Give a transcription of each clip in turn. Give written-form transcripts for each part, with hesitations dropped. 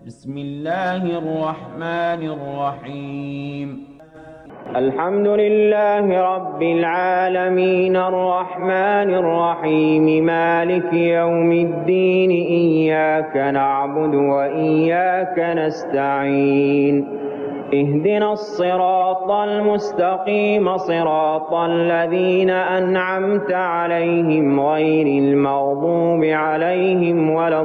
بسم الله الرحمن الرحيم. الحمد لله رب العالمين الرحمن الرحيم مالك يوم الدين إياك نعبد وإياك نستعين اهدنا الصراط المستقيم صراط الذين أنعمت عليهم غير المغضوب عليهم ولا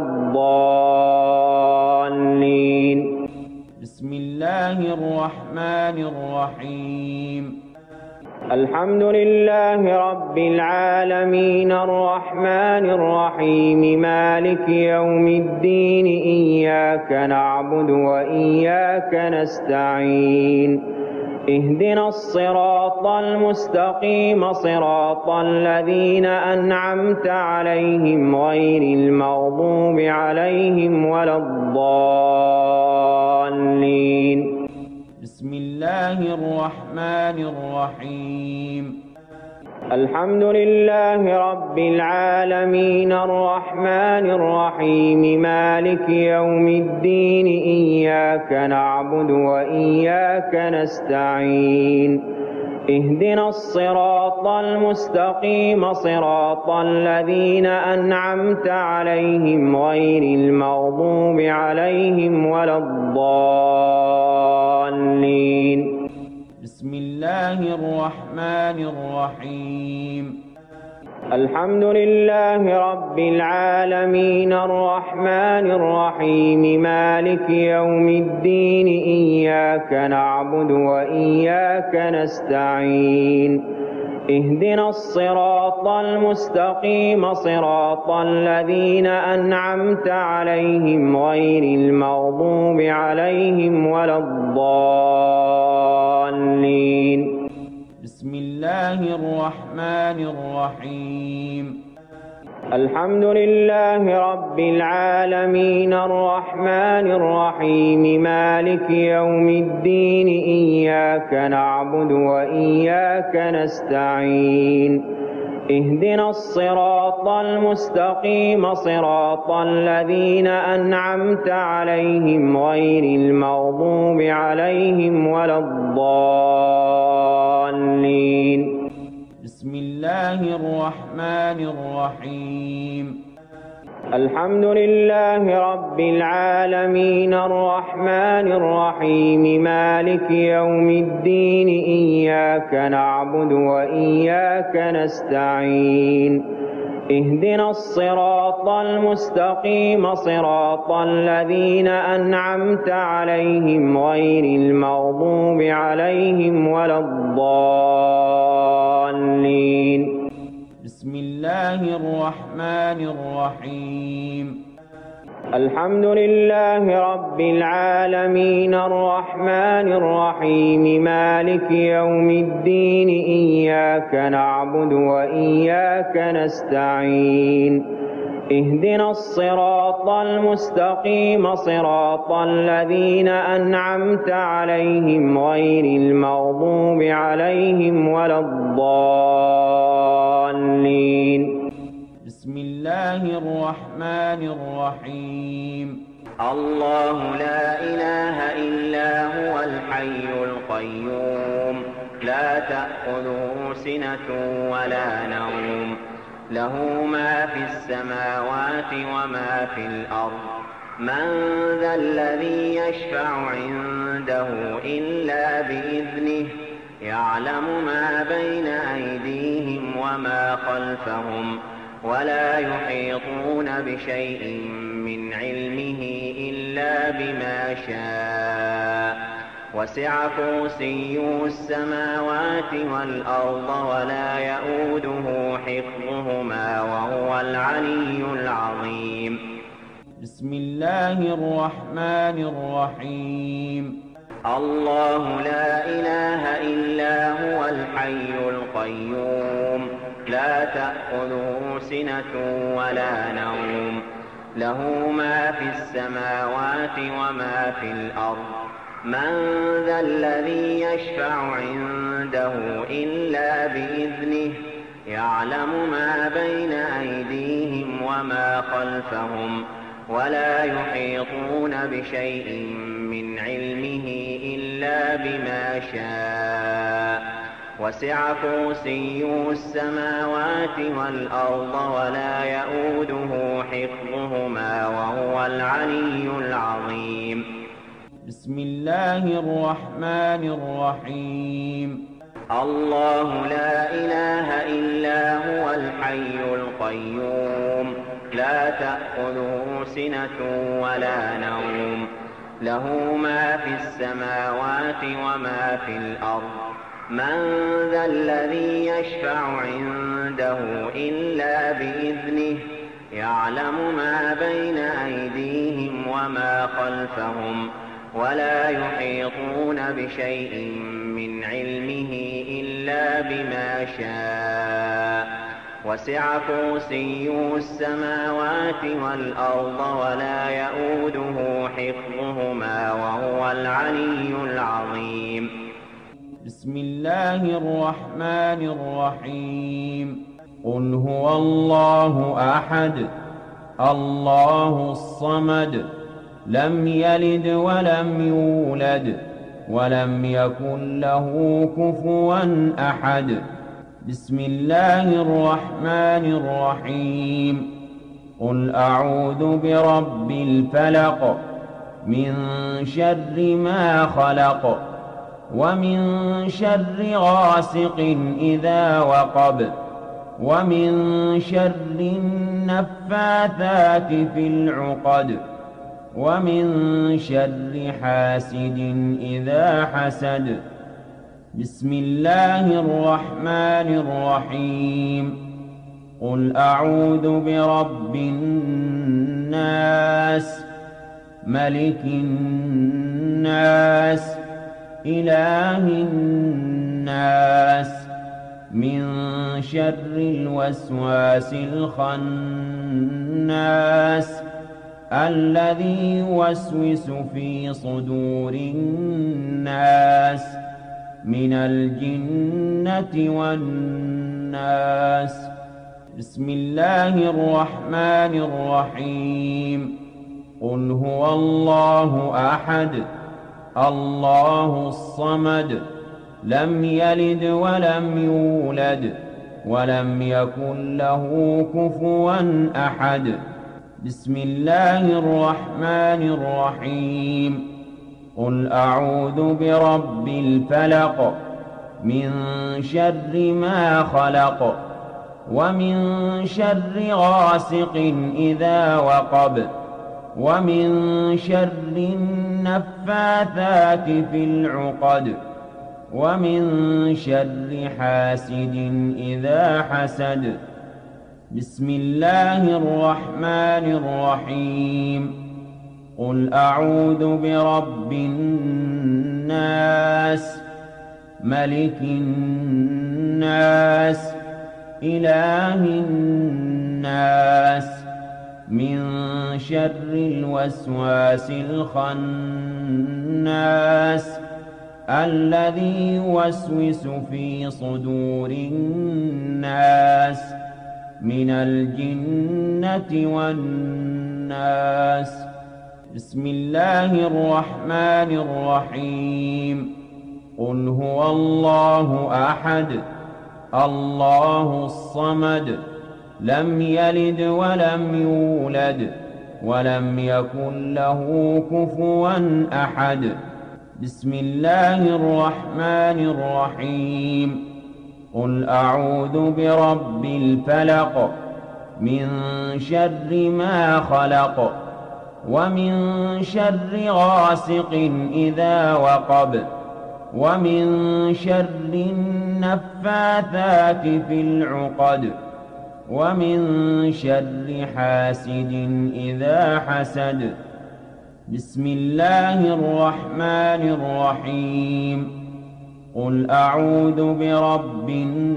الضالين. بسم الله الرحمن الرحيم. الحمد لله رب العالمين الرحمن الرحيم مالك يوم الدين إياك نعبد وإياك نستعين اهدنا الصراط المستقيم صراط الذين أنعمت عليهم غير المغضوب عليهم ولا الضالين. بسم الله الرحمن الرحيم. الحمد لله رب العالمين الرحمن الرحيم مالك يوم الدين إياك نعبد وإياك نستعين اهدنا الصراط المستقيم صراط الذين أنعمت عليهم غير المغضوب عليهم ولا الضالين. بسم الله الرحمن الرحيم. الحمد لله رب العالمين الرحمن الرحيم مالك يوم الدين إياك نعبد وإياك نستعين اهدنا الصراط المستقيم صراط الذين أنعمت عليهم غير المغضوب عليهم ولا الضالين. بسم الله الرحمن الرحيم. الحمد لله رب العالمين الرحمن الرحيم مالك يوم الدين إياك نعبد وإياك نستعين اهدنا الصراط المستقيم صراط الذين أنعمت عليهم غير المغضوب عليهم ولا الضالين. بسم الله الرحمن الرحيم. الحمد لله رب العالمين الرحمن الرحيم مالك يوم الدين إياك نعبد وإياك نستعين اهدنا الصراط المستقيم صراط الذين أنعمت عليهم غير المغضوب عليهم ولا الضالين. بسم الله الرحمن الرحيم. الحمد لله رب العالمين الرحمن الرحيم مالك يوم الدين إياك نعبد وإياك نستعين اهدنا الصراط المستقيم صراط الذين أنعمت عليهم غير المغضوب عليهم ولا الضالين. بسم الله الرحمن الرحيم. الله لا إله إلا هو الحي القيوم لا تأخذه سنة ولا نوم له ما في السماوات وما في الأرض من ذا الذي يشفع عنده إلا بإذنه يعلم ما بين أيديهم وما خلفهم ولا يحيطون بشيء من علمه إلا بما شاء وسع كرسيه السماوات والأرض ولا يئوده حفظهما وهو العلي العظيم. بسم الله الرحمن الرحيم. الله لا إله إلا هو الحي القيوم لا تأخذه سنة ولا نوم له ما في السماوات وما في الأرض من ذا الذي يشفع عنده إلا بإذنه يعلم ما بين أيديهم وما خلفهم ولا يحيطون بشيء من علمه إلا بما شاء وسع كرسيه السماوات والأرض ولا يئوده حفظهما وهو العلي العظيم بسم الله الرحمن الرحيم الله لا إله إلا هو الحي القيوم لا تأخذه سنة ولا نوم له ما في السماوات وما في الأرض من ذا الذي يشفع عنده إلا بإذنه يعلم ما بين أيديهم وما خلفهم ولا يحيطون بشيء من علمه إلا بما شاء وسع كرسيه السماوات والأرض ولا يئوده حفظهما وهو العلي العظيم بسم الله الرحمن الرحيم قل هو الله أحد الله الصمد لم يلد ولم يولد ولم يكن له كفوا أحد بسم الله الرحمن الرحيم قل أعوذ برب الفلق من شر ما خلق ومن شر غاسق إذا وقب ومن شر النفاثات في العقد ومن شر حاسد إذا حسد بسم الله الرحمن الرحيم قل أعوذ برب الناس ملك الناس إله الناس من شر الوسواس الخناس الذي يوسوس في صدور الناس من الجنة والناس بسم الله الرحمن الرحيم قل هو الله أحد الله الصمد لم يلد ولم يولد ولم يكن له كفوا أحد بسم الله الرحمن الرحيم قل أعوذ برب الفلق من شر ما خلق ومن شر غاسق إذا وقب ومن شر النفاثات في العقد ومن شر حاسد إذا حسد بسم الله الرحمن الرحيم قل أعوذ برب الناس ملك الناس إله الناس من شر الوسواس الخناس الذي يوسوس في صدور الناس من الجنة والناس بسم الله الرحمن الرحيم قل هو الله أحد الله الصمد لم يلد ولم يولد ولم يكن له كفوا أحد بسم الله الرحمن الرحيم قل أعوذ برب الفلق من شر ما خلق ومن شر غاسق إذا وقب ومن شر النفاثات في العقد ومن شر حاسد إذا حسد بسم الله الرحمن الرحيم قل أعوذ برب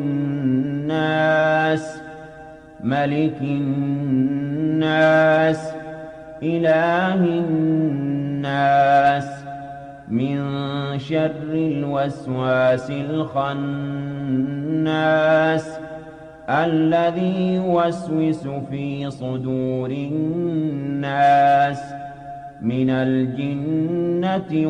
الناس ملك الناس إله الناس من شر الوسواس الخناس الذي يوسوس في صدور الناس من الجنة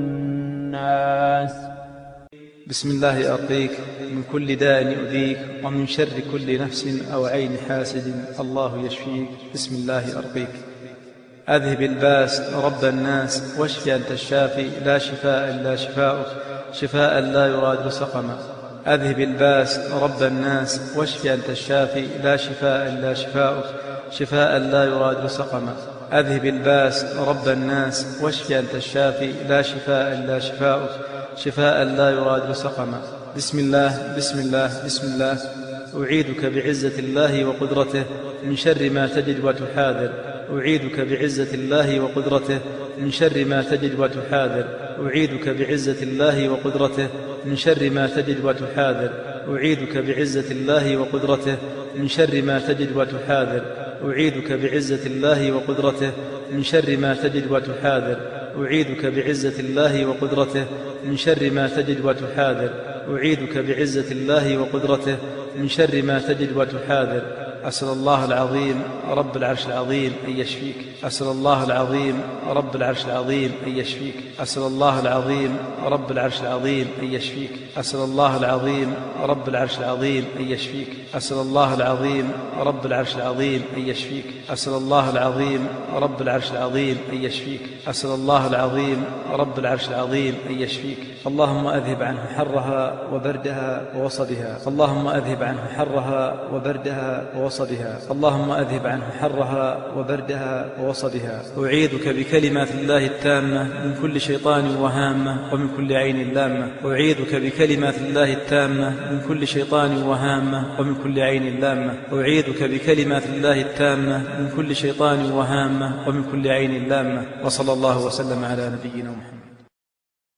والناس. بسم الله أرقيك من كل داء يؤذيك ومن شر كل نفس أو عين حاسد الله يشفيك. بسم الله أرقيك. أذهب الباس رب الناس واشف أنت الشافي لا شفاء إلا شفاؤك شفاء لا يغادر سقما. أذهب الباس رب الناس واشف أنت الشافي لا شفاء إلا شفاؤك شفاء لا يغادر سقما. أذهب الباس رب الناس واشف أنت الشافي لا شفاء إلا شفاؤك شفاء لا يغادر سقما. بسم الله بسم الله بسم الله. أعيذك بعزة الله وقدرته من شر ما تجد وتحاذر. أعيذك بعزة الله وقدرته من شر ما تجد وتحاذر. أعيذك بعزة الله وقدرته من شر ما تجد وتحاذر. أعيذك بعزة الله وقدرته من شر ما تجد وتحاذر. أعيذك بعزة الله وقدرته من شر ما تجد وتحاذر. أعيذك بعزة الله وقدرته من شر ما تجد وتحاذر. أعيذك بعزة الله وقدرته من شر ما تجد وتحاذر. أسأل الله العظيم رب العرش العظيم أن يشفيك. أسأل الله العظيم رب العرش العظيم أن يشفيك. أسأل الله العظيم رب العرش العظيم أن يشفيك. أسأل الله العظيم رب العرش العظيم أن يشفيك. أسأل الله العظيم رب العرش العظيم أن يشفيك. أسأل الله العظيم رب العرش العظيم أن يشفيك. أسأل الله العظيم رب العرش العظيم أن يشفيك. اللهم أذهب عنه حرها وبردها ووصبها. اللهم أذهب عنه حرها وبردها ووصبها. اللهم أذهب عنه حرها وبردها ووصبها. أعيذك بكلمات الله التامة من كل شيطان وهامة ومن كل عين لامة. أعيذك بكلمات الله التامة من كل شيطان وهامة ومن كل عين لامة. أعيذك بكلمات الله التامة من كل شيطان وهامة ومن كل عين لامة. وصلى الله وسلم على نبينا محمد.